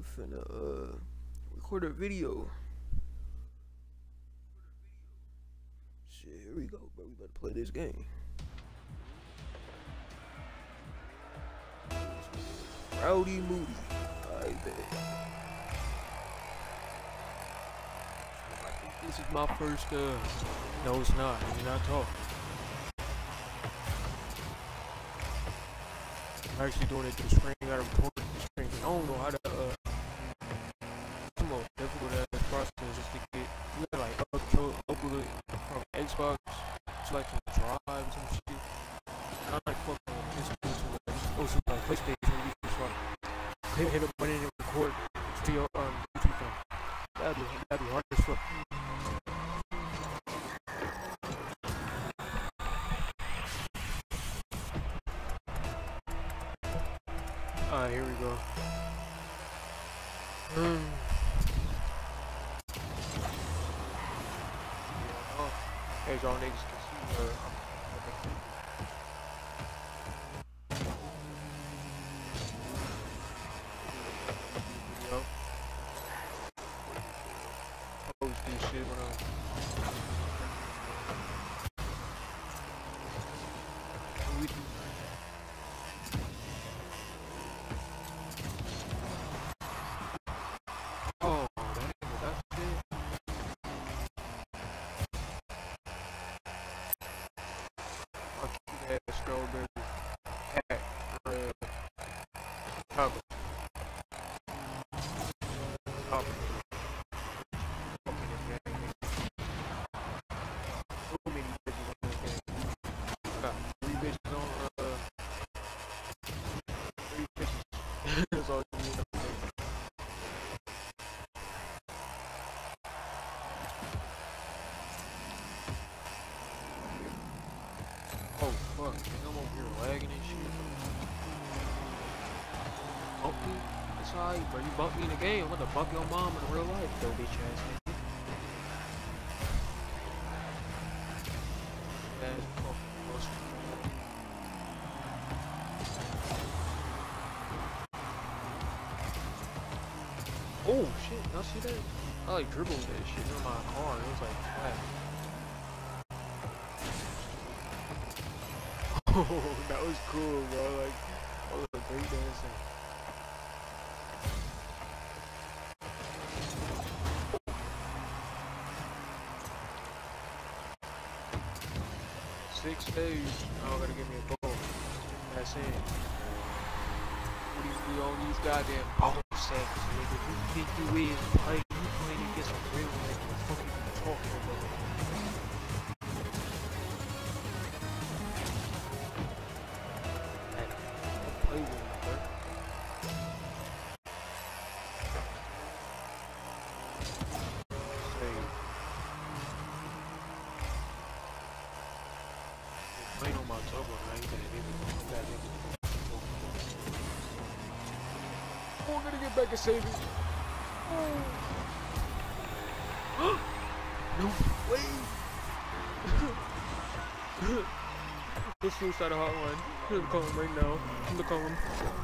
finna record a video. Shit, here we go, bro. We about to play this game. Rowdy Moody. I bet. I think this is my first, no it's not. You're not talking. I'm actually doing it through the screen. I gotta record the screen. I don't know how to, some difficult ass process just to get, you gotta like upload it from Xbox, select some drive and some shit. I'm like fucking this also like PlayStation, you just like hit a button and record to your YouTube phone. That'd be hard as fuck. Alright, here we go. As y'all niggas can see, post this shit when oh, that's it. Strawberry hat, red, cover, cover. So many bitches on this game. Got 3 bitches on, 3 bitches. That's all you need. Oh fuck, man, I'm over here lagging and shit. Bump me? That's alright, bro. You bump me in the game, I'm gonna bump your mom in real life, though, bitch ass nigga. Oh shit, y'all see that? I like dribbled that shit in my car, it was like flat. Oh, that was cool, bro. Like, that was a great dancing. Six days. Oh, gotta give me a goal. That's it. What do you do on these goddamn ball sets, nigga? Who you think you is? Like, you playing against a real nigga? What the fuck are you talking about? Playing on my turbo, man. You gotta hit me. Oh, I'm gonna get back and save it. Oh. No way. Let's suicide hotline. I'm gonna call him right now. I'm gonna call him.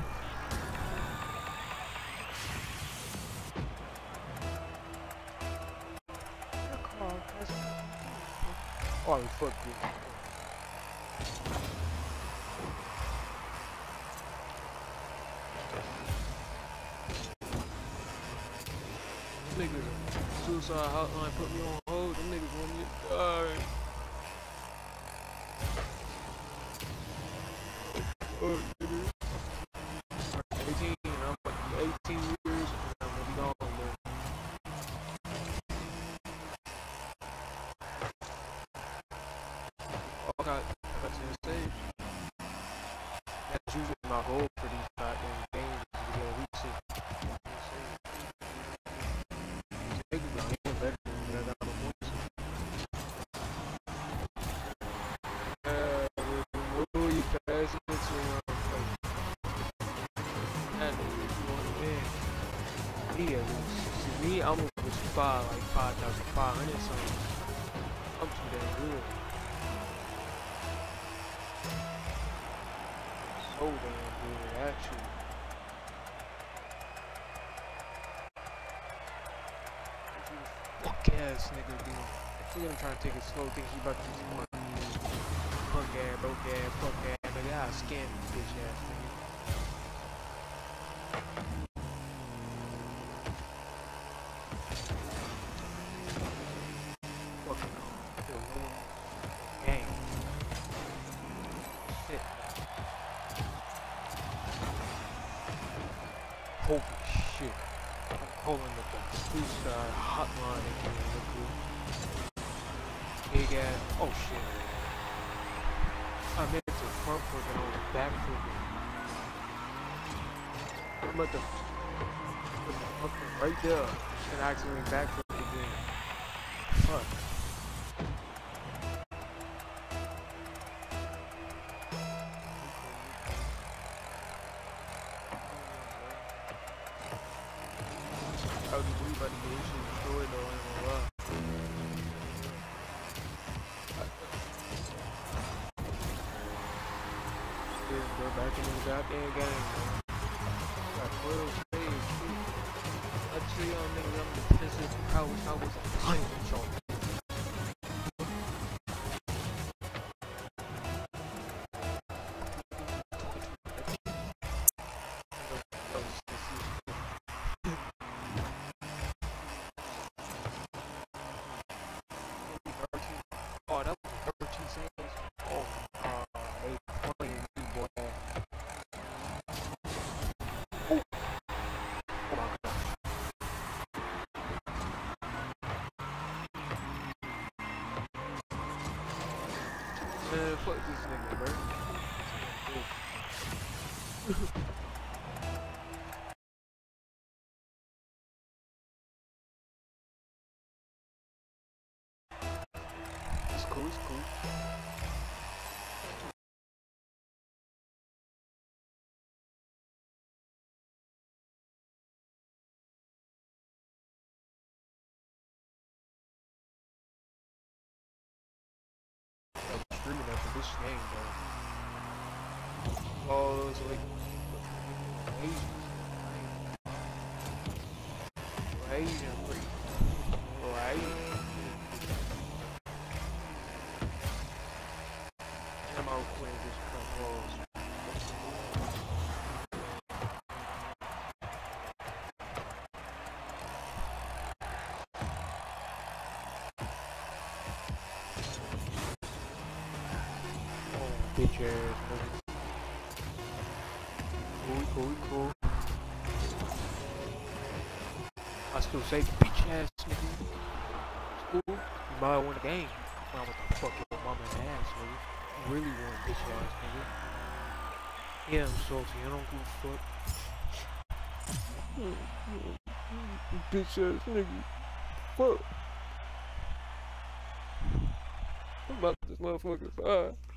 Oh, fuck you. Niggas, suicide hotline put me on hold. Them niggas want me to die. Oh, nigga. 18, I'm like 18 years, and I'm gonna be gone, man. I got 10 saves. That's usually my goal for these goddamn games, to get at least 10 saves. Niggas got even better than me, I got no points. Will you pass it to that nigga, you want to win. Me, at least. See, me, I'm over 5, like 5,500 something. I'm too damn good. So damn good, actually. ass nigga dude. Look at him trying to take it slow, think he about to do some work. Punk ass, broke ass, fuck ass, nigga. I'll scam you, bitch ass nigga. Fucking gang. Shit. Holy shit. I'm calling the police hotline again, nigga. Big ass. Oh shit. I meant to front foot and on the back foot. I'm at the fucking right there and accidentally back foot again. Fuck. I was really about to get this shit destroyed though, I ain't gonna lie. Go back into the goddamn game, man. Got 12 saves, shit. I tell y'all niggas I'm defensive prowess, I was a violent on. Oh, that was 13 saves. Oh, they playing me, boy. Oh my god. Man, fuck this nigga, bro. It's cool, it's cool. I'm streaming after this game, bro. Oh, it's like Asian. Asian, bro. I'm out playing this controls. Oh, bitch ass nigga. Cool. I still say bitch ass nigga. It's cool. You might win the game. Now what the fuck your mama and ass nigga. You really want bitch ass nigga. Yeah, I'm salty. I don't give a fuck. Bitch ass nigga. Fuck. I'm about this motherfucker.